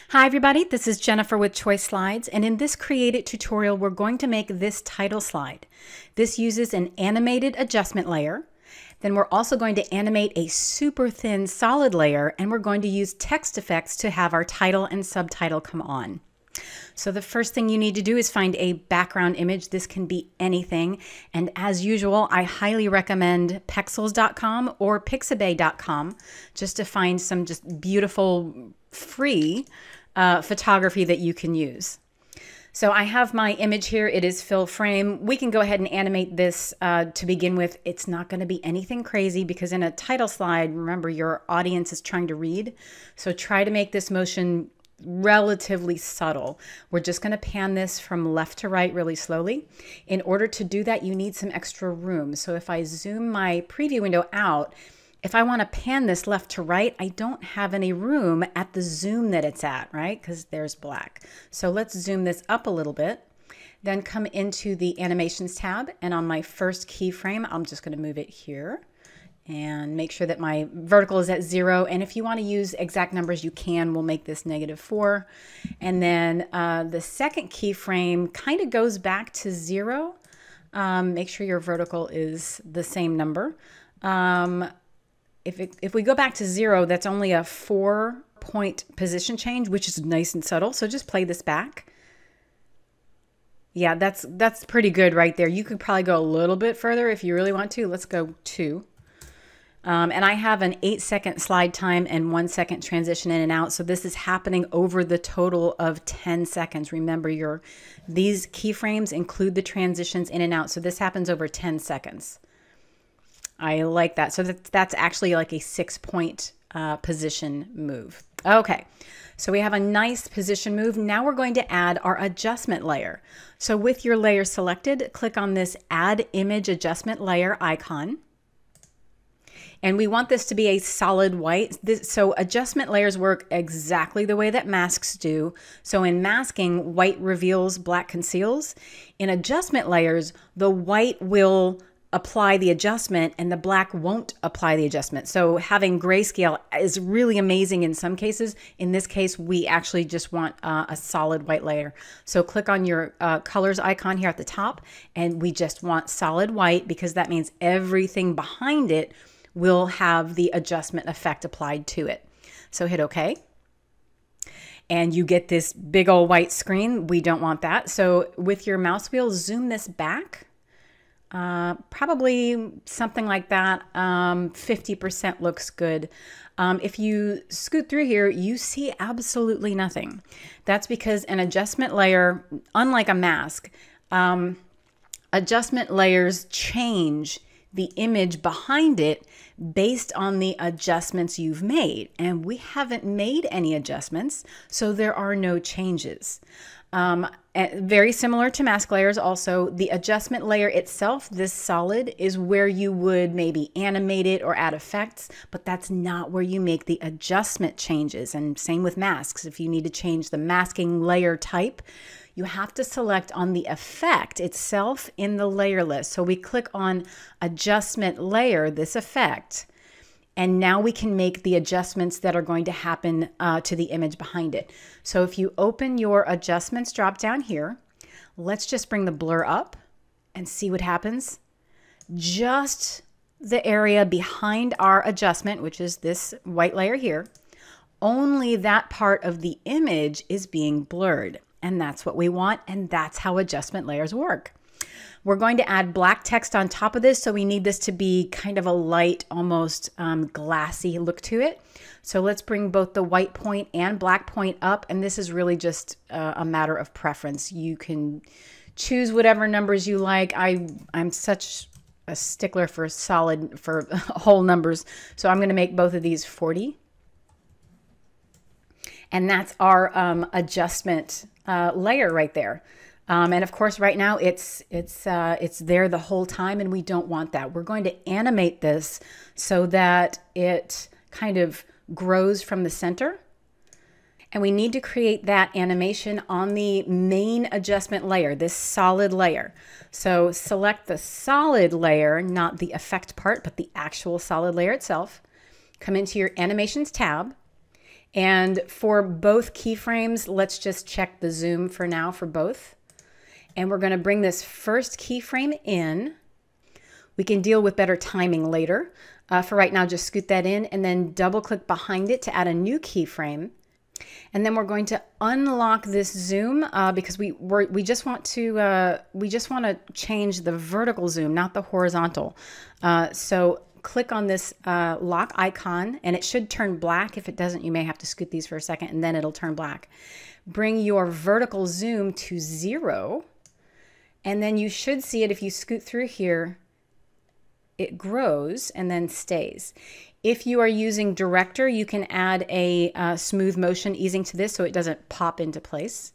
Hi everybody, this is Jennifer with Choice Slides, and in this Create It tutorial we're going to make this title slide. This uses an animated adjustment layer. Then we're also going to animate a super thin solid layer, and we're going to use text effects to have our title and subtitle come on. So the first thing you need to do is find a background image. This can be anything, and as usual I highly recommend pexels.com or pixabay.com just to find some just beautiful free photography that you can use. So I have my image here. It is fill frame. We can go ahead and animate this to begin with. It's not going to be anything crazy because in a title slide, remember, your audience is trying to read. So try to make this motion relatively subtle. We're just going to pan this from left to right really slowly. In order to do that, you need some extra room. So if I zoom my preview window out, if I want to pan this left to right, I don't have any room at the zoom that it's at, right? Because there's black. So let's zoom this up a little bit, then come into the Animations tab, and on my first keyframe, I'm just going to move it here and make sure that my vertical is at 0. And if you want to use exact numbers, you can. We'll make this -4. And then the second keyframe kind of goes back to 0. Make sure your vertical is the same number. If we go back to 0, that's only a 4-point position change, which is nice and subtle. So just play this back. Yeah, that's pretty good right there. You could probably go a little bit further if you really want to. Let's go 2. And I have an 8-second slide time and 1-second transition in and out. So this is happening over the total of 10 seconds. Remember, these keyframes include the transitions in and out. So this happens over 10 seconds. I like that. So that's actually like a 6-point position move. Okay, so we have a nice position move. Now we're going to add our adjustment layer. So with your layer selected, click on this Add Image Adjustment Layer icon. And we want this to be a solid white. So adjustment layers work exactly the way that masks do. So in masking, white reveals, black conceals. In adjustment layers, the white will apply the adjustment and the black won't apply the adjustment. So having grayscale is really amazing in some cases. In this case, we actually just want a solid white layer. So click on your colors icon here at the top, and we just want solid white because that means everything behind it will have the adjustment effect applied to it. So hit OK. And you get this big old white screen. We don't want that. So with your mouse wheel, zoom this back. Probably something like that. 50% looks good. If you scoot through here, you see absolutely nothing. That's because an adjustment layer, unlike a mask, adjustment layers change the image behind it based on the adjustments you've made. And we haven't made any adjustments, so there are no changes. Very similar to mask layers also, the adjustment layer itself, this solid, is where you would maybe animate it or add effects, but that's not where you make the adjustment changes. And same with masks. If you need to change the masking layer type, you have to select on the effect itself in the layer list. So we click on adjustment layer, this effect, and now we can make the adjustments that are going to happen to the image behind it. So if you open your adjustments drop down here, let's just bring the blur up and see what happens. Just the area behind our adjustment, which is this white layer here, only that part of the image is being blurred. And that's what we want, and that's how adjustment layers work. We're going to add black text on top of this, so we need this to be kind of a light, almost glassy look to it. So let's bring both the white point and black point up, and this is really just a matter of preference. You can choose whatever numbers you like. I'm such a stickler for whole numbers, so I'm going to make both of these 40. And that's our adjustment layer right there. And of course, right now it's there the whole time, and we don't want that. We're going to animate this so that it kind of grows from the center. And we need to create that animation on the main adjustment layer, this solid layer. So select the solid layer, not the effect part, but the actual solid layer itself. Come into your Animations tab. And for both keyframes, let's just check the zoom for now for both. And we're going to bring this first keyframe in. We can deal with better timing later. For right now, just scoot that in and then double click behind it to add a new keyframe. And then we're going to unlock this zoom because we just want to change the vertical zoom, not the horizontal. So click on this lock icon and it should turn black. If it doesn't, you may have to scoot these for a second and then it'll turn black. Bring your vertical zoom to 0 and then you should see it if you scoot through here. It grows and then stays. If you are using Director, you can add a smooth motion easing to this so it doesn't pop into place.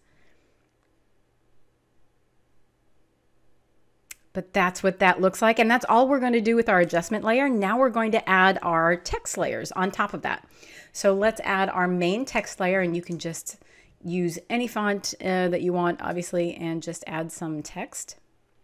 But that's what that looks like. And that's all we're going to do with our adjustment layer. Now we're going to add our text layers on top of that. So let's add our main text layer, and you can just use any font that you want, obviously, and just add some text.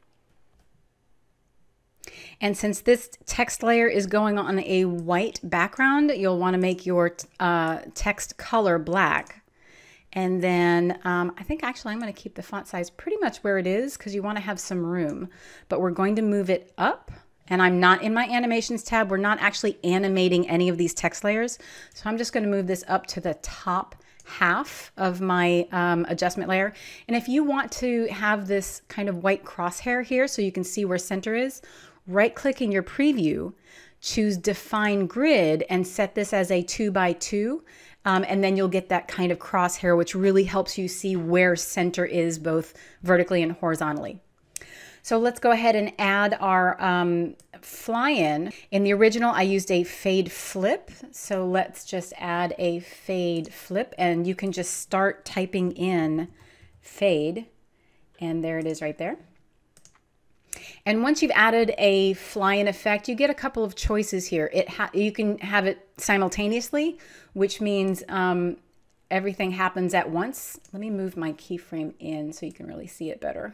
And since this text layer is going on a white background, you'll want to make your text color black. And then I think actually I'm going to keep the font size pretty much where it is because you want to have some room. But we're going to move it up. And I'm not in my animations tab. We're not actually animating any of these text layers. So I'm just going to move this up to the top half of my adjustment layer. And if you want to have this kind of white crosshair here so you can see where center is, right click in your preview, choose define grid and set this as a 2 by 2. And then you'll get that kind of crosshair, which really helps you see where center is both vertically and horizontally. So let's go ahead and add our fly-in. In the original, I used a fade flip. So let's just add a fade flip, and you can just start typing in fade. And there it is right there. And once you've added a fly-in effect, you get a couple of choices here. You can have it simultaneously, which means everything happens at once. Let me move my keyframe in so you can really see it better.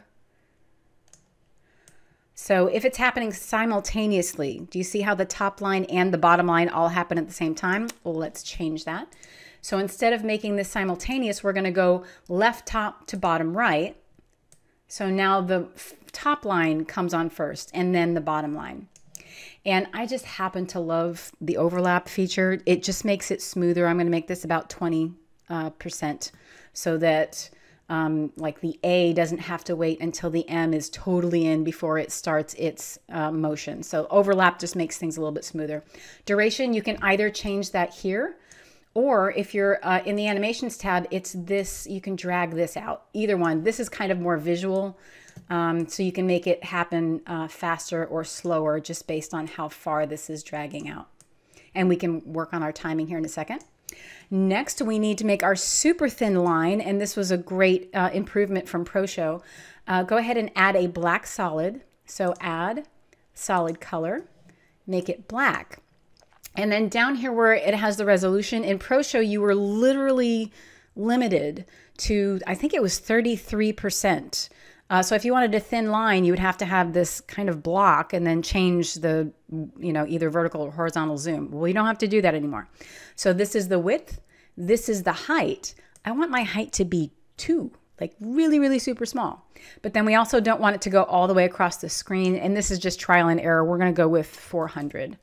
So if it's happening simultaneously, do you see how the top line and the bottom line all happen at the same time? Well, let's change that. So instead of making this simultaneous, we're going to go left top to bottom right. So now the top line comes on first and then the bottom line. And I just happen to love the overlap feature. It just makes it smoother. I'm going to make this about 20% so that like the A doesn't have to wait until the M is totally in before it starts its motion. So overlap just makes things a little bit smoother. Duration, you can either change that here, or if you're in the animations tab, it's this, you can drag this out. Either one. This is kind of more visual, so you can make it happen faster or slower just based on how far this is dragging out. And we can work on our timing here in a second. Next, we need to make our super thin line, and this was a great improvement from ProShow. Go ahead and add a black solid. So add solid color, make it black. And then down here where it has the resolution, in ProShow you were literally limited to, I think it was 33%. So if you wanted a thin line, you would have to have this kind of block and then change the, either vertical or horizontal zoom. Well, you don't have to do that anymore. So this is the width. This is the height. I want my height to be 2, like really, really super small. But then we also don't want it to go all the way across the screen. And this is just trial and error. We're going to go with 400.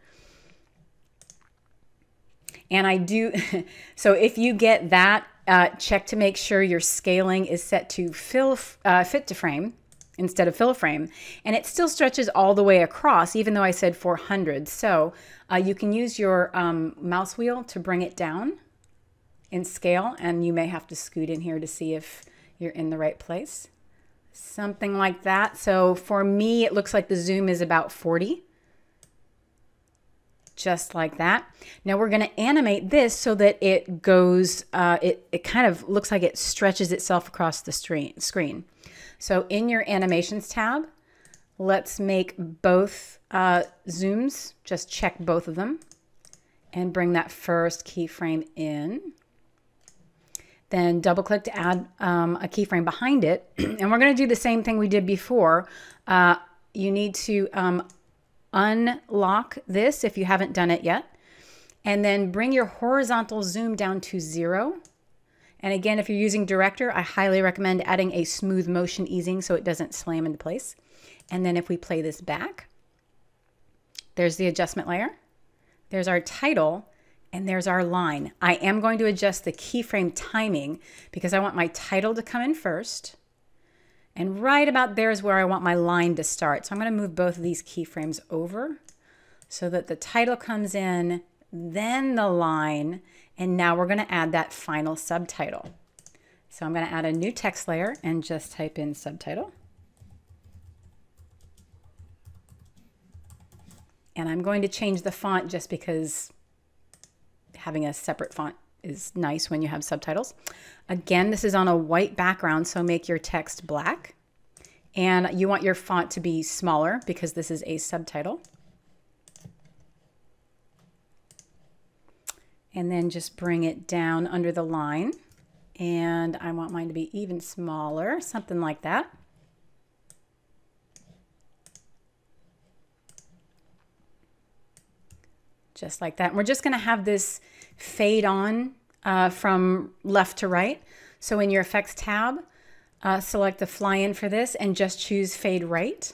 And I do, so if you get that, check to make sure your scaling is set to fit to frame instead of fill frame. And it still stretches all the way across, even though I said 400. So you can use your mouse wheel to bring it down in scale. And you may have to scoot in here to see if you're in the right place. Something like that. So for me, it looks like the zoom is about 40. Just like that. Now we're going to animate this so that it goes, it kind of looks like it stretches itself across the screen. So in your animations tab, let's make both zooms, just check both of them and bring that first keyframe in. Then double click to add a keyframe behind it. And we're going to do the same thing we did before. You need to unlock this if you haven't done it yet. And then bring your horizontal zoom down to 0. And again, if you're using Director, I highly recommend adding a smooth motion easing so it doesn't slam into place. And then if we play this back, there's the adjustment layer, there's our title, and there's our line. I am going to adjust the keyframe timing because I want my title to come in first. And right about there is where I want my line to start. So I'm going to move both of these keyframes over so that the title comes in, then the line, and now we're going to add that final subtitle. So I'm going to add a new text layer and just type in subtitle. And I'm going to change the font just because having a separate font is nice when you have subtitles. Again, this is on a white background, so make your text black. And you want your font to be smaller because this is a subtitle. And then just bring it down under the line. And I want mine to be even smaller, something like that. Just like that. And we're just going to have this fade on from left to right. So in your Effects tab, select the fly in for this and just choose Fade Right.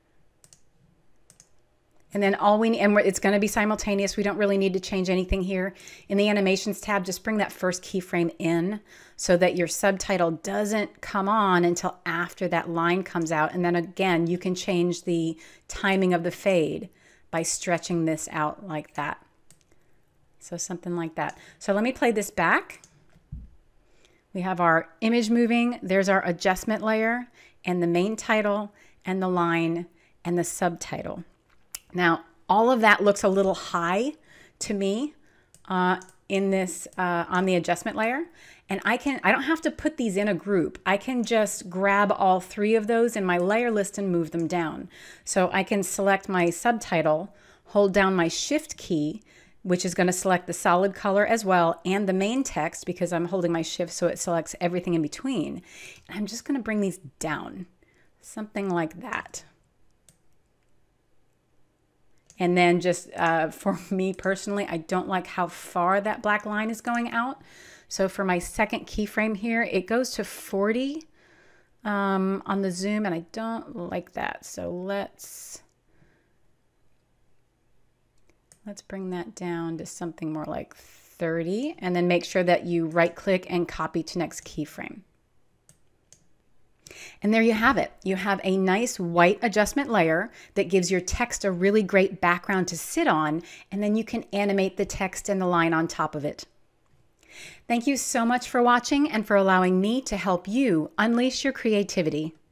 And then all we need, and it's going to be simultaneous. We don't really need to change anything here. In the Animations tab, just bring that first keyframe in so that your subtitle doesn't come on until after that line comes out. And then again, you can change the timing of the fade by stretching this out like that. So something like that. So let me play this back. We have our image moving. There's our adjustment layer and the main title and the line and the subtitle. Now, all of that looks a little high to me in this on the adjustment layer. And I don't have to put these in a group. I can just grab all three of those in my layer list and move them down. So I can select my subtitle, hold down my Shift key, which is going to select the solid color as well, and the main text because I'm holding my Shift so it selects everything in between. And I'm just going to bring these down, something like that. And then just for me personally, I don't like how far that black line is going out. So for my second keyframe here, it goes to 40 on the zoom, and I don't like that. So let's bring that down to something more like 30, and then make sure that you right click and copy to next keyframe. And there you have it. You have a nice white adjustment layer that gives your text a really great background to sit on, and then you can animate the text and the line on top of it. Thank you so much for watching and for allowing me to help you unleash your creativity.